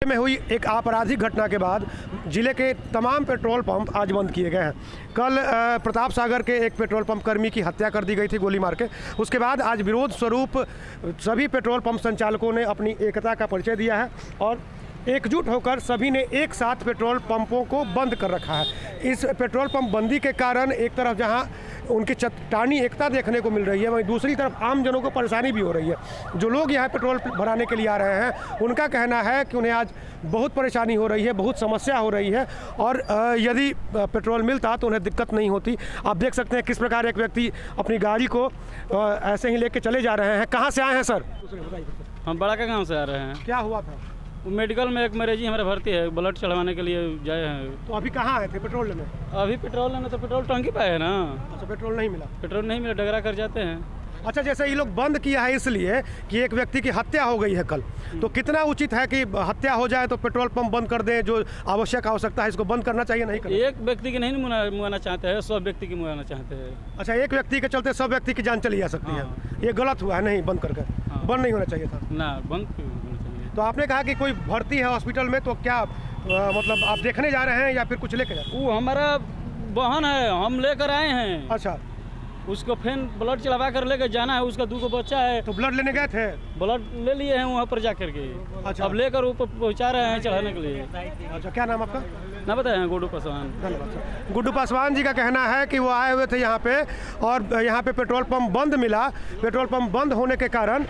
में हुई एक आपराधिक घटना के बाद जिले के तमाम पेट्रोल पंप आज बंद किए गए हैं। कल प्रताप सागर के एक पेट्रोल पंप कर्मी की हत्या कर दी गई थी गोली मार के। उसके बाद आज विरोध स्वरूप सभी पेट्रोल पंप संचालकों ने अपनी एकता का परिचय दिया है और एकजुट होकर सभी ने एक साथ पेट्रोल पंपों को बंद कर रखा है। इस पेट्रोल पंप बंदी के कारण एक तरफ जहां उनकी चट्टानी एकता देखने को मिल रही है, वहीं दूसरी तरफ आम जनों को परेशानी भी हो रही है। जो लोग यहाँ पेट्रोल भराने के लिए आ रहे हैं उनका कहना है कि उन्हें आज बहुत परेशानी हो रही है, बहुत समस्या हो रही है और यदि पेट्रोल मिलता तो उन्हें दिक्कत नहीं होती। आप देख सकते हैं किस प्रकार एक व्यक्ति अपनी गाड़ी को ऐसे ही लेके चले जा रहे हैं। कहाँ से आए हैं सर? हम बड़ा का गाँव से आ रहे हैं। क्या हुआ था? मेडिकल में एक मरीज हमारे भर्ती है, ब्लड चढ़वाने के लिए जाए हैं। तो अभी कहाँ आए थे पेट्रोल लेने? अभी पेट्रोल लेने तो पेट्रोल टंकी पे है ना। अच्छा, पेट्रोल नहीं मिला? पेट्रोल नहीं मिला, डगरा कर जाते हैं। अच्छा, जैसे ये लोग बंद किया है इसलिए कि एक व्यक्ति की हत्या हो गई है कल, तो कितना उचित है कि हत्या हो जाए तो पेट्रोल पंप बंद कर दें? जो आवश्यकता है इसको बंद करना चाहिए, नहीं करना? एक व्यक्ति की नहीं मुआना चाहते हैं, सब व्यक्ति की मुआना चाहते हैं। अच्छा, एक व्यक्ति के चलते सब व्यक्ति की जान चली जा सकती है। ये गलत हुआ है, नहीं बंद करके बंद नहीं होना चाहिए था ना, बंद क्यों होना चाहिए? तो आपने कहा कि कोई भर्ती है हॉस्पिटल में, तो क्या मतलब आप देखने जा रहे हैं या फिर कुछ लेके जा रहे हैं? वो हमारा बहन है, हम लेकर आए हैं। अच्छा, उसको फिर ब्लड चढ़वा कर लेकर जाना है। उसका 2 बच्चा है। तो ब्लड लेने गए थे? ब्लड ले लिए हैं वहाँ पर जा करके। अच्छा, अब लेकर ऊपर पहुँचा रहे हैं चढ़ाने के लिए। अच्छा, क्या नाम आपका? ना बताए, गुड्डू पासवान। धन्यवाद। गुड्डू पासवान जी का कहना है कि वो आए हुए थे यहाँ पे और यहाँ पे पेट्रोल पंप बंद मिला। पेट्रोल पंप बंद होने के कारण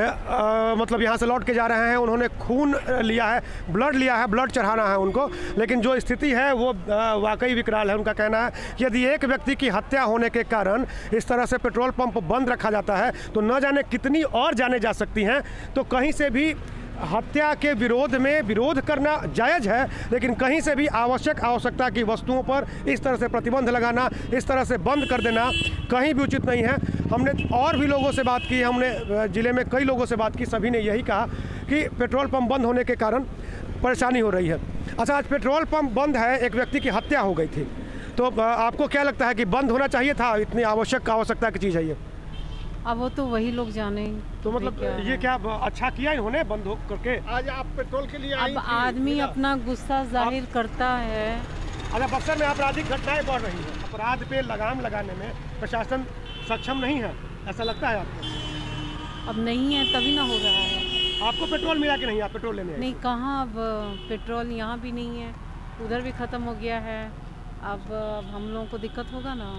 मतलब यहाँ से लौट के जा रहे हैं। उन्होंने खून लिया है, ब्लड लिया है, ब्लड चढ़ाना है उनको, लेकिन जो स्थिति है वो वाकई विकराल है। उनका कहना है कि यदि एक व्यक्ति की हत्या होने के कारण इस तरह से पेट्रोल पंप बंद रखा जाता है तो न जाने कितनी और जाने जा सकती हैं। तो कहीं से भी हत्या के विरोध में विरोध करना जायज़ है, लेकिन कहीं से भी आवश्यकता की वस्तुओं पर इस तरह से प्रतिबंध लगाना, इस तरह से बंद कर देना कहीं भी उचित नहीं है। हमने और भी लोगों से बात की, हमने ज़िले में कई लोगों से बात की, सभी ने यही कहा कि पेट्रोल पंप बंद होने के कारण परेशानी हो रही है। अच्छा, आज पेट्रोल पंप बंद है, एक व्यक्ति की हत्या हो गई थी, तो आपको क्या लगता है कि बंद होना चाहिए था? इतनी आवश्यकता की चीज़ है ये। अब वो तो वही लोग जाने। तो मतलब ये क्या अच्छा किया इन्होंने बंद हो करके? आज आप पेट्रोल के लिए अब आदमी अपना गुस्सा जाहिर करता है। अच्छा, बक्सर में आपराधिक घटनाएं बढ़ रही हैं, अपराध पे लगाम लगाने में प्रशासन सक्षम नहीं है, ऐसा लगता है आपको? अब नहीं है तभी ना हो रहा है। आपको पेट्रोल मिला कि नहीं? आप पेट्रोल लेने नहीं, कहाँ अब पेट्रोल यहाँ भी नहीं है, उधर भी ख़त्म हो गया है। अब हम लोगों को दिक्कत होगा ना।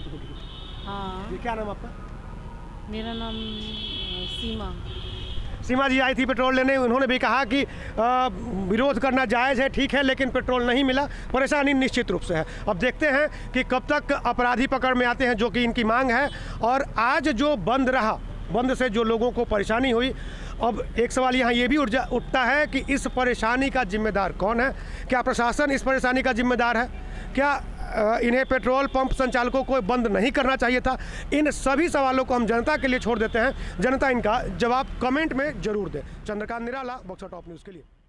हाँ। ये क्या नाम आपका? मेरा नाम सीमा जी आई थी पेट्रोल लेने। उन्होंने भी कहा कि विरोध करना जायज़ है, ठीक है, लेकिन पेट्रोल नहीं मिला, परेशानी निश्चित रूप से है। अब देखते हैं कि कब तक अपराधी पकड़ में आते हैं, जो कि इनकी मांग है। और आज जो बंद रहा, बंद से जो लोगों को परेशानी हुई, अब एक सवाल यहाँ ये भी उठता है कि इस परेशानी का जिम्मेदार कौन है? क्या प्रशासन इस परेशानी का जिम्मेदार है? क्या इन्हें पेट्रोल पंप संचालकों को बंद नहीं करना चाहिए था? इन सभी सवालों को हम जनता के लिए छोड़ देते हैं। जनता इनका जवाब कमेंट में जरूर दे। चंद्रकांत निराला, बक्सर टॉप न्यूज़ के लिए।